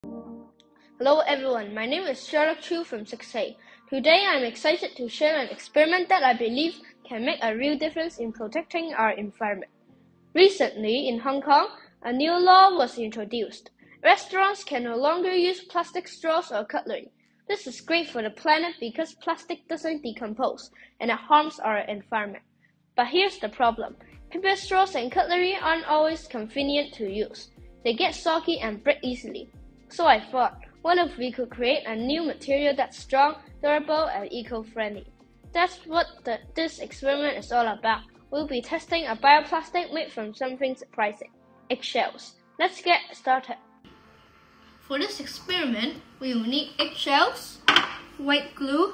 Hello everyone, my name is Sherlock Chu from 6A. Today I'm excited to share an experiment that I believe can make a real difference in protecting our environment. Recently, in Hong Kong, a new law was introduced. Restaurants can no longer use plastic straws or cutlery. This is great for the planet because plastic doesn't decompose and it harms our environment. But here's the problem. Paper straws and cutlery aren't always convenient to use. They get soggy and break easily. So I thought, what if we could create a new material that's strong, durable, and eco-friendly? That's what this experiment is all about. We'll be testing a bioplastic made from something surprising, eggshells. Let's get started. For this experiment, we will need eggshells, white glue,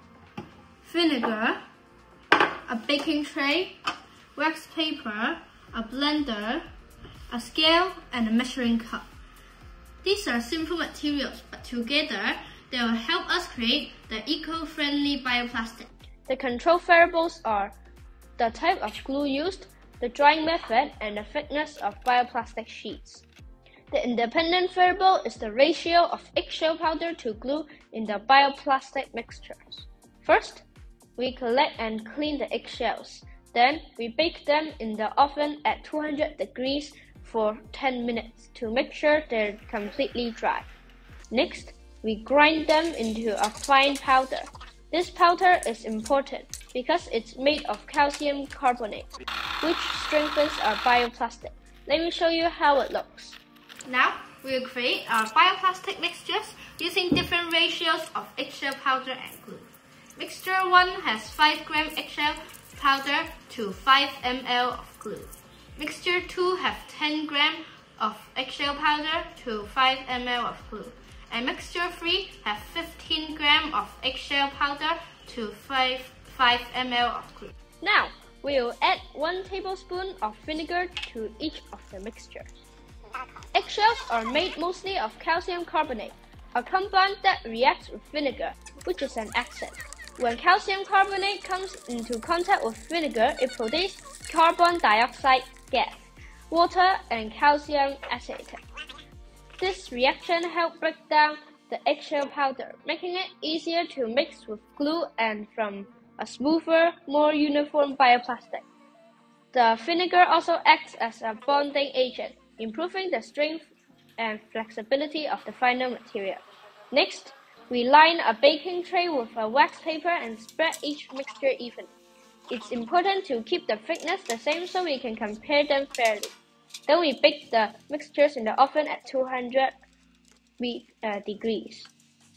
vinegar, a baking tray, wax paper, a blender, a scale, and a measuring cup. These are simple materials, but together they will help us create the eco-friendly bioplastic. The control variables are the type of glue used, the drying method, and the thickness of bioplastic sheets. The independent variable is the ratio of eggshell powder to glue in the bioplastic mixtures. First, we collect and clean the eggshells. Then, we bake them in the oven at 200 degrees for 10 minutes to make sure they're completely dry. Next, we grind them into a fine powder. This powder is important because it's made of calcium carbonate, which strengthens our bioplastic. Let me show you how it looks. Now, we'll create our bioplastic mixtures using different ratios of eggshell powder and glue. Mixture 1 has 5 gram eggshell powder to 5 ml of glue. Mixture 2 has 10 gram of eggshell powder to 5 ml of glue. And mixture 3 has 15 gram of eggshell powder to 5 ml of glue. Now, we will add 1 tablespoon of vinegar to each of the mixtures. Eggshells are made mostly of calcium carbonate, a compound that reacts with vinegar, which is an acid. When calcium carbonate comes into contact with vinegar, it produces carbon dioxide gas, water, and calcium acetate. This reaction helps break down the eggshell powder, making it easier to mix with glue and from a smoother, more uniform bioplastic. The vinegar also acts as a bonding agent, improving the strength and flexibility of the final material. Next, we line a baking tray with a wax paper and spread each mixture evenly. It's important to keep the thickness the same so we can compare them fairly. Then we bake the mixtures in the oven at 200 degrees.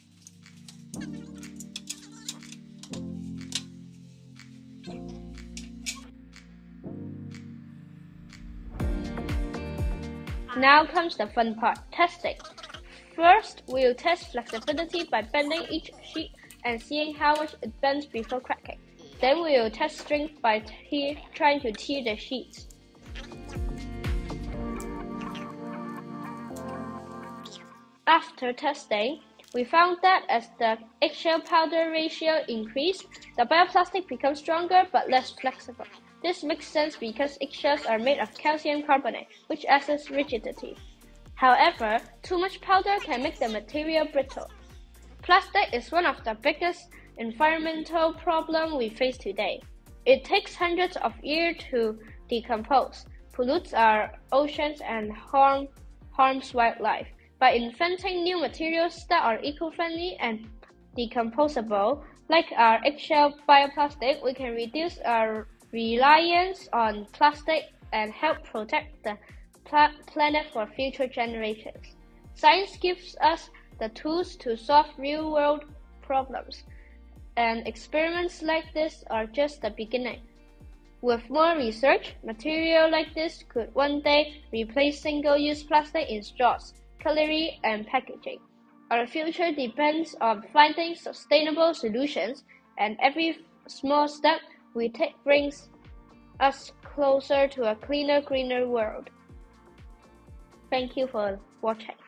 Now comes the fun part, testing. First, we will test flexibility by bending each sheet and seeing how much it bends before cracking. Then we will test strength by trying to tear the sheets. After testing, we found that as the eggshell powder ratio increased, the bioplastic becomes stronger but less flexible. This makes sense because eggshells are made of calcium carbonate, which adds rigidity. However, too much powder can make the material brittle. Plastic is one of the biggest environmental problems we face today. It takes hundreds of years to decompose, pollutes our oceans, and harms wildlife. By inventing new materials that are eco-friendly and decomposable, like our eggshell bioplastic, we can reduce our reliance on plastic and help protect the planet for future generations. Science gives us the tools to solve real-world problems, and experiments like this are just the beginning. With more research, material like this could one day replace single-use plastic in straws, cutlery, and packaging. Our future depends on finding sustainable solutions, and every small step we take brings us closer to a cleaner, greener world. Thank you for watching.